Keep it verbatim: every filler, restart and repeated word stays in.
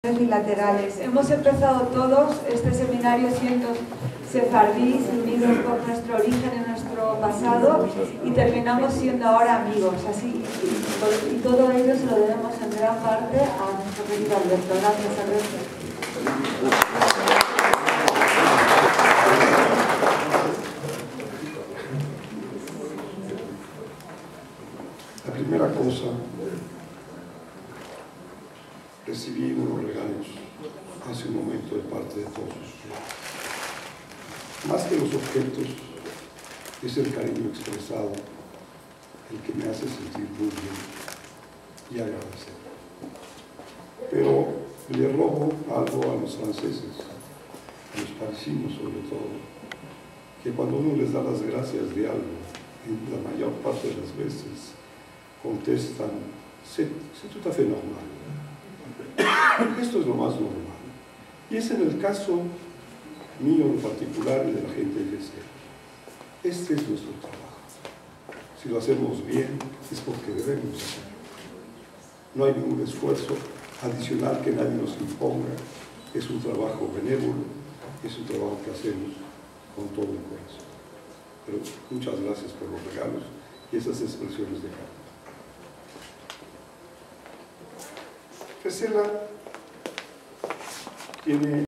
bilaterales. Hemos empezado todos este seminario siendo sefardíes, unidos por nuestro origen y nuestro pasado, y terminamos siendo ahora amigos. Así, y, y todo ello se lo debemos en gran parte a nuestro querido Alberto. Gracias, Alberto. La primera cosa, recibí unos regalos hace un momento de parte de todos ustedes. Más que los objetos, es el cariño expresado el que me hace sentir muy bien y agradecer. Pero le robo algo a los franceses, a los parisinos sobre todo, que cuando uno les da las gracias de algo, en la mayor parte de las veces contestan, c'est tout à fait normal. Esto es lo más normal. Y es en el caso mío en particular y de la gente de G C. Este es nuestro trabajo. Si lo hacemos bien, es porque debemos hacerlo. No hay ningún esfuerzo adicional que nadie nos imponga. Es un trabajo benévolo, es un trabajo que hacemos con todo el corazón. Pero muchas gracias por los regalos y esas expresiones de cariño. Gesela tiene